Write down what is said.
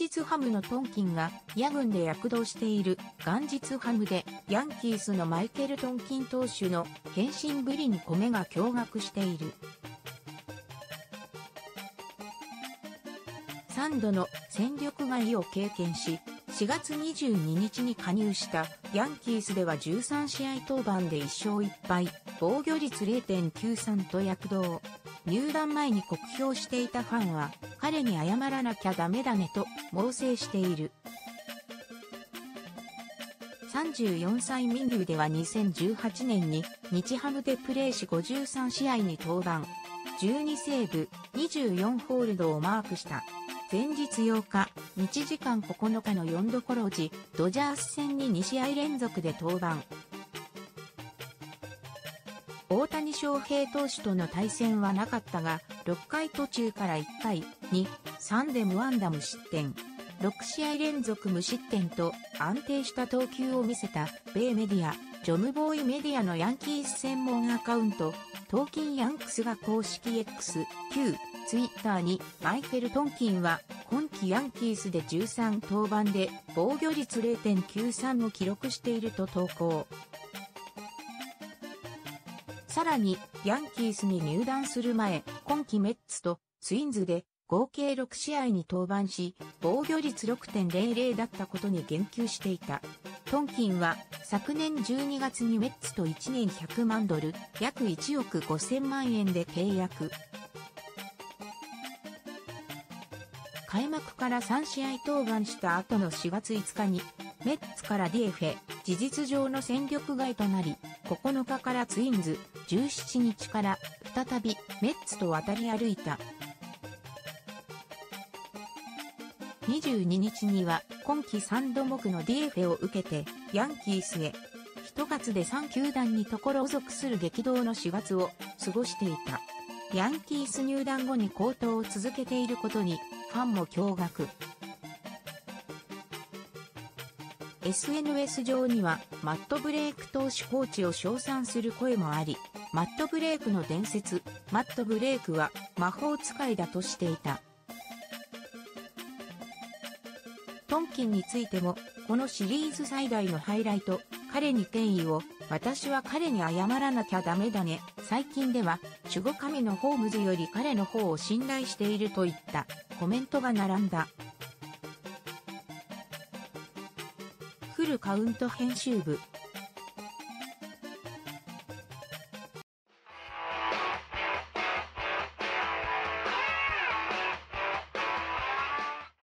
日ハムのトンキンが野軍で躍動している元日ハムでヤンキースのマイケル・トンキン投手の献身ぶりに米が驚愕している。3度の戦力外を経験し、4月22日に加入したヤンキースでは13試合登板で1勝1敗、防御率 0.93 と躍動。入団前に酷評していたファンは、彼に謝らなきゃダメだねと猛省している。34歳ミンギューでは2018年に日ハムでプレーし53試合に登板。12セーブ、24ホールドをマークした。前日8日、日時間9日の4どころ時、ドジャース戦に2試合連続で登板。大谷翔平投手との対戦はなかったが、6回途中から1回、2、3で無安打無失点。6試合連続無失点と安定した投球を見せた米メディア、ジョムボーイメディアのヤンキース専門アカウント、トーキンヤンクスが公式 X、旧ツイッターにマイケル・トンキンは今季ヤンキースで13登板で防御率 0.93 を記録していると投稿。さらにヤンキースに入団する前、今季メッツとツインズで合計6試合に登板し、防御率 6.00 だったことに言及していた。トンキンは昨年12月にメッツと1年100万ドル、約1億5000万円で契約。開幕から3試合登板した後の4月5日に、メッツから DFA、事実上の戦力外となり、9日からツインズ、17日から再びメッツと渡り歩いた。22日には今季3度目の DFA を受けてヤンキースへ。1月で3球団に所属する激動の4月を過ごしていた。ヤンキース入団後に好投を続けていることにファンも驚愕。SNS 上にはマット・ブレイク投手コーチを称賛する声もあり、マット・ブレイクの伝説、マット・ブレイクは魔法使いだとしていた。トンキンについても、このシリーズ最大のハイライト、彼に敬意を、私は彼に謝らなきゃダメだね。最近では、守護神のホームズより彼の方を信頼しているといったコメントが並んだ。フルカウント編集部。